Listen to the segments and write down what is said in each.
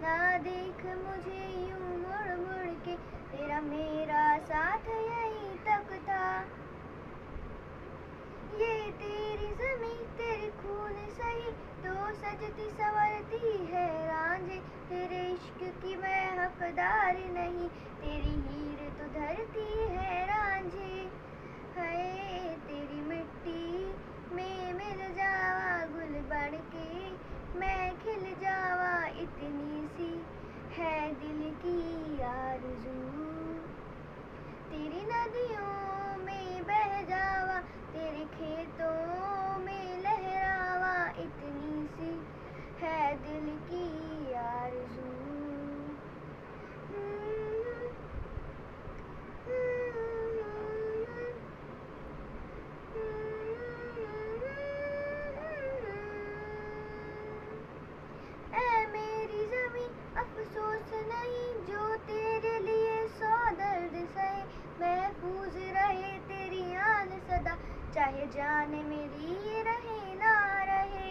ना देख मुझे यूं मुड़ मुड़ के, तेरा मेरा साथ यहीं तक था। ये तेरी ज़मीं तेरे खून सही तो सजती संवरती है रांझे, तेरे इश्क की मैं हकदार नहीं, तेरी हीर तो धरती है रांझे। है तेरी मिट्टी में मिल जावा गुल बन के, मैं खिल जावा इतनी सी है दिल की आरज़ू। तेरी नदियों में बह जावा, तेरे खेतों में लहरावा, इतनी सी है दिल की आरज़ू। ऐ मेरी ज़मीं अफसोस नहीं जो तेरे लिए सौ दर्द सहे, महफूज रहे तेरी आन सदा, चाहे जान मेरी रहे ना रहे।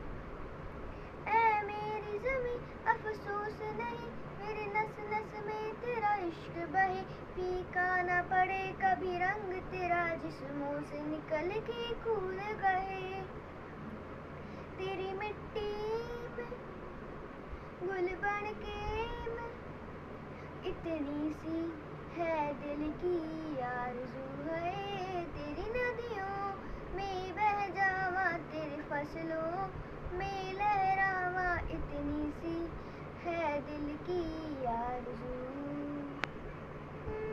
ऐ मेरी ज़मीं अफसोस नहीं, मेरे नस नस में तेरा इश्क बहे, फीका ना पड़े कभी रंग तेरा, जिस्मों से निकल के कूद गए। तेरी मिट्टी में गुल बन के मैं, इतनी सी है दिल की आरज़ू। है तेरी नदियों में बह जावा, तेरे फसलों में लहरावा, इतनी